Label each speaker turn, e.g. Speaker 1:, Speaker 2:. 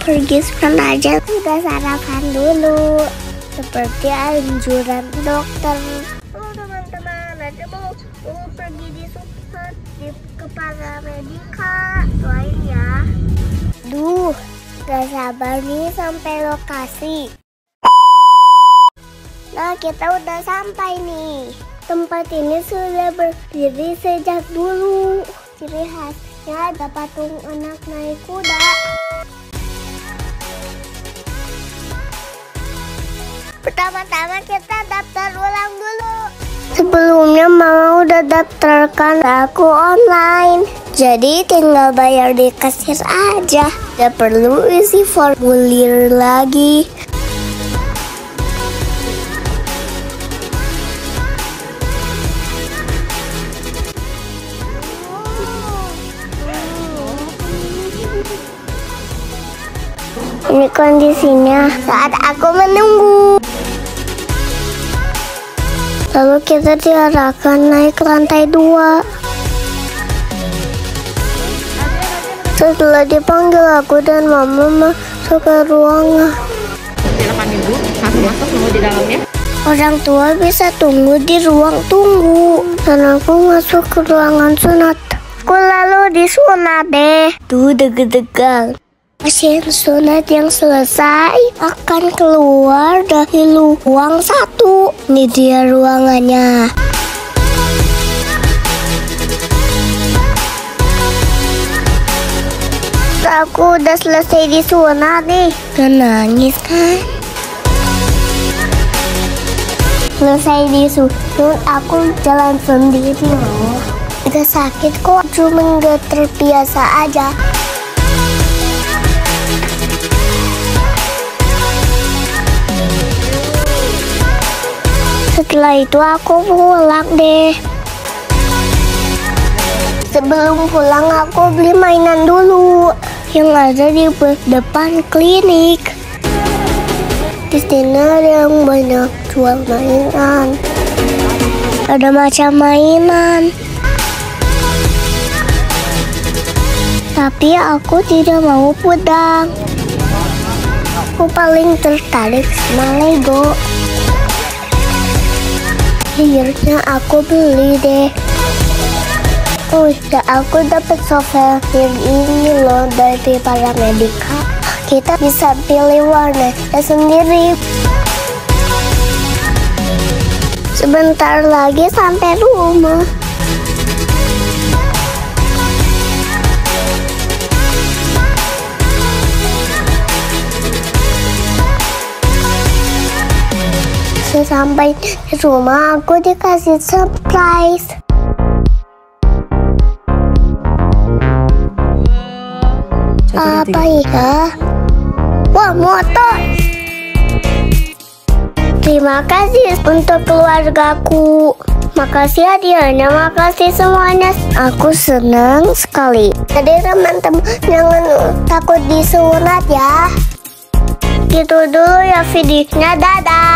Speaker 1: pergi sekarang aja. Udah sarapan dulu seperti anjuran dokter. Oh teman-teman, ada mau pergi disuntik ke Paramedika. Doain ya. Duh, gak sabar nih sampai lokasi. Nah, kita udah sampai nih. Tempat ini sudah berdiri sejak dulu. Ciri khasnya ada patung anak naik kuda. Pertama-tama kita daftar ulang dulu. Sebelumnya mama udah daftarkan aku online. Jadi tinggal bayar di kasir aja. Gak perlu isi formulir lagi. Ini kondisinya saat aku menunggu. Lalu kita diarahkan naik ke lantai 2. Setelah dipanggil, aku dan mama masuk ke ruangan.
Speaker 2: Silakan ibu, masuk tunggu di dalamnya.
Speaker 1: Orang tua bisa tunggu di ruang tunggu. Dan aku masuk ke ruangan sunat. Aku lalu disunat deh. Tuh deg-degan. Pasien sunat yang selesai akan keluar dari ruang 1. Ini dia ruangannya. Aku udah selesai disunat nih. Dan nangis kan? Selesai disunat, aku jalan sendiri loh. Gak sakit kok, cuma gak terbiasa aja. Setelah itu aku pulang deh. Sebelum pulang aku beli mainan dulu yang ada di depan klinik. Di sini ada yang banyak jual mainan. Ada macam mainan. Tapi aku tidak mau pedang. Aku paling tertarik sama Lego. Akhirnya aku beli deh. Oh ya, aku dapat souvenir ini loh dari Paramedika. Kita bisa pilih warnanya sendiri. Sebentar lagi sampai rumah. Sampai di rumah aku dikasih surprise. Apa ya? Wah, motor. Terima kasih untuk keluargaku. Makasih hadiahnya, makasih semuanya. Aku senang sekali. Jadi teman-teman jangan takut disunat ya. Gitu dulu ya videonya, dadah.